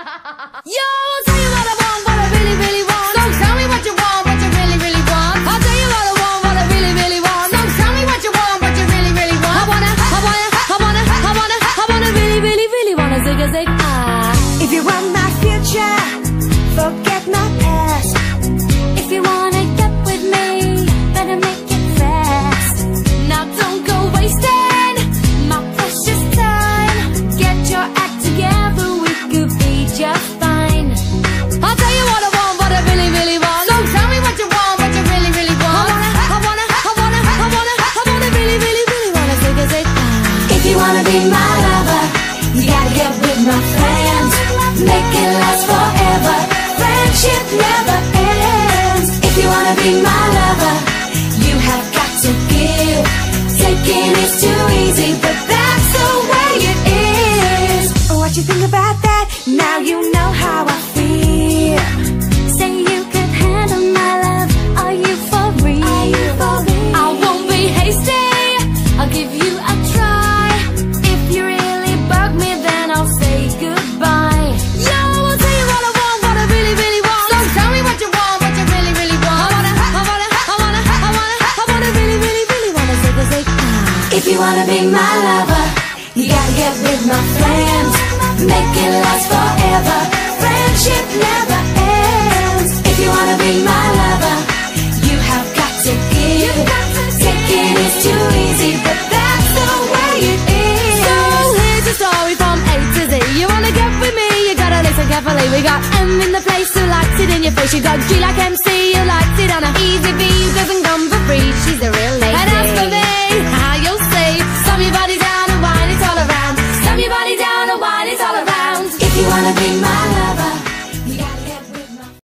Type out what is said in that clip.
Yo, I'll tell you what I want, what I really, really want. So tell me what you want, what you really, really want. I'll tell you what I want, what I really, really want. So tell me what you want, what you really, really want. I wanna really, really, really wanna zig a zig. If you want my future, forget my past. If you wanna get with me, better make it fast. Now don't go wasting my precious time. Get your act together, we could be just fine. I'll tell you what I want, what I really, really want. So tell me what you want, what you really, really want. I wanna really, really, really wanna zig a zig. If you wanna be my lover, you gotta get with my friends. Make it last forever. Friendship never ends. If you wanna be my lover, you have got to give. Taking is too easy, but that's the way it is. What you think about that? Now you know how I feel. Say you could handle my love. Are you for real? I won't be hasty, I'll give you a try. If you really bug me, then I'll say goodbye. Yo, I'll tell you what I want, what I really, really want. So tell me what you want, what you really, really want. I wanna really, really, really wanna zig a zig. If you wanna be my lover, you gotta get with my friends. Make it last forever. Friendship never ends. If you wanna be my lover, you have got to give. Taking is too easy, but that's the way it is. So here's a story from A to Z. You wanna get with me, you gotta listen carefully. We got M in the place who likes it in your face. You got G like MC, who likes it on a easy B, who doesn't come for free. She's a real lady. And as for me, how you'll see, stomp your body down and wine it all around. Stomp your body down and wine it all around. If you wanna be